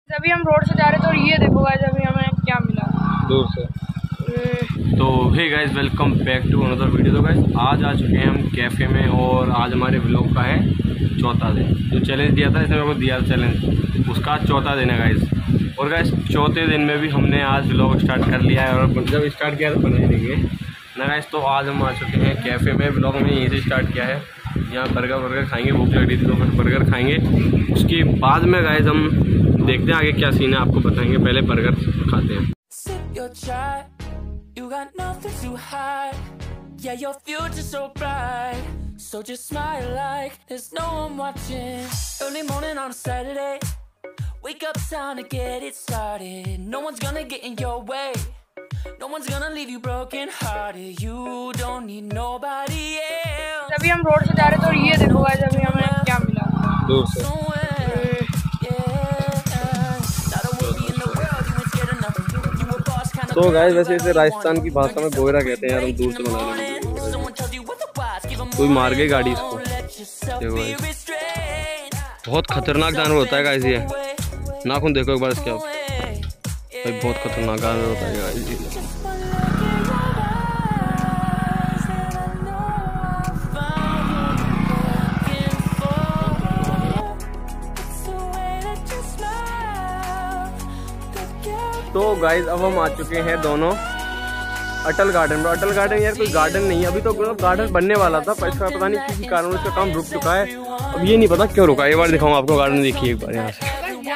अभी हम रोड से जा रहे थे और ये देखो गाइस अभी हमें क्या मिला दूर से। तो hey guys welcome back to another video. तो गाइस आज आ चुके हैं हम कैफ़े में और आज हमारे व्लॉग का है चौथा दिन। जो चैलेंज दिया था, इसने मेरे को दिया चैलेंज, उसका चौथा दिन है गाइस। और गाइस चौथे दिन में भी हमने आज व्लॉग स्टार्ट कर लिया है और जब स्टार्ट किया तो बनाए नहीं गए ना गाइस। तो आज हम आ चुके हैं कैफ़े में। व्लॉग में यहीं से स्टार्ट किया है। यहाँ बर्गर खाएंगे, भूख लग रही थी तो फिर बर्गर खाएंगे। उसके बाद में गाइस हम देखते हैं आगे क्या सीन है, आपको बताएंगे। पहले बर्गर खाते हैं। You got nothing to hide. Yeah, your future's so bright. So just smile like there's no one watching. Early morning on a Saturday. Wake up, time to get it started. No one's gonna get in your way. No one's gonna leave you broken hearted. You don't need nobody else. अभी हम road से जा रहे थे और ये देखो guys अभी हमें क्या मिला दूर से। तो गाइस वैसे इसे राजस्थान की भाषा में गोयरा कहते हैं यार, हम दूर से बना रहे हैं। कोई मार गई गाड़ी इसको। देखो गाइस बहुत खतरनाक जानवर होता है गाइस ये। नाखून देखो एक बार इसके आप भाई, बहुत खतरनाक जानवर होता है गाइस ये। तो गाइज अब हम आ चुके हैं दोनों अटल गार्डन में। अटल गार्डन यार कोई गार्डन नहीं है, अभी तो गार्डन बनने वाला था पर इसका पता नहीं किसी कारण इसका काम रुक चुका है। अब ये नहीं पता क्यों रुका है। एक बार दिखाऊँ आपको गार्डन, देखिए एक बार यहाँ से।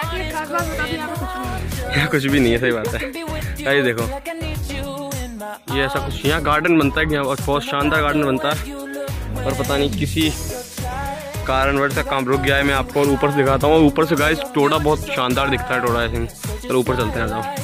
यहाँ कुछ भी नहीं है, सही बात है। ये देखो ये ऐसा कुछ यहाँ गार्डन बनता है, यहाँ बहुत शानदार गार्डन बनता है और पता नहीं किसी कारणवश से काम रुक गया है। मैं आपको और ऊपर से दिखाता हूँ। ऊपर से गाइस टोड़ा बहुत शानदार दिखता है, टोड़ा ऐसे। चलो ऊपर चलते हैं। जाओ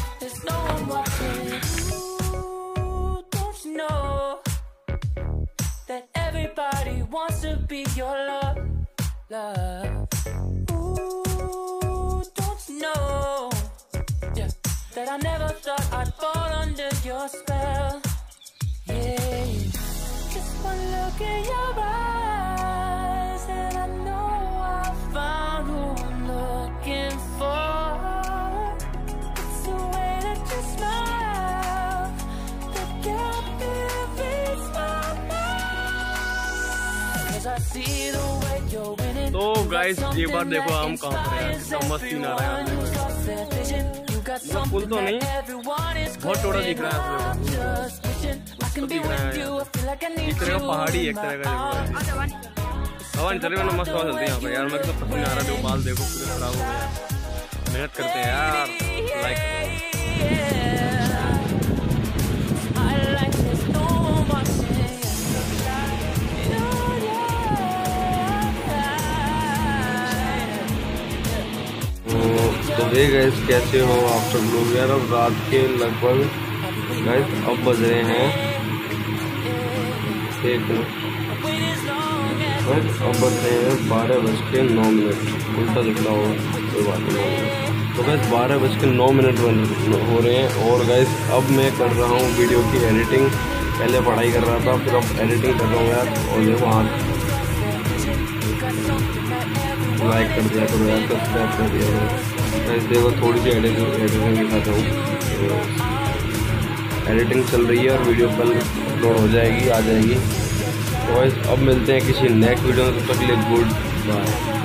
तो गाइस एक बार देखो हम कहाँ पर हैं। कितना मस्त सीन आ रहा है। पुल तो नहीं, बहुत टोड़ा दिख रहा है आपको। दिख रहा है एक तरह का पहाड़ी, एक तरह का हवा नहीं चल रही, मस्त हवा चलती है यहाँ पर यार। मैं तो पसंद आ रहा है। बाल देखो पूरे खराब हो गए। मेहनत करते हैं यार, लाइक तो वे गाइस कैसे हो आप सब लोग यार। अब रात के लगभग गाइस अब बज रहे हैं अब बज रहे हैं 12:09। उल्टा दिख रहा होगा, कोई बात नहीं। तो गाइस 12:09 हो रहे हैं और गाइस अब मैं कर रहा हूँ वीडियो की एडिटिंग। पहले पढ़ाई कर रहा था, फिर अब एडिटिंग कर रहा हूँ यार। और देखो वहाँ लाइक कर दिया करो यार, सब्सक्राइब कर दिया करो। गाइस देखो थोड़ी सी एडिटिंग दिखाता हूँ। एडिटिंग चल रही है और वीडियो कल अपलोड हो जाएगी, आ जाएगी। तो गाइस अब मिलते हैं किसी नेक्स्ट वीडियो में। तब तक के लिए गुड बाय।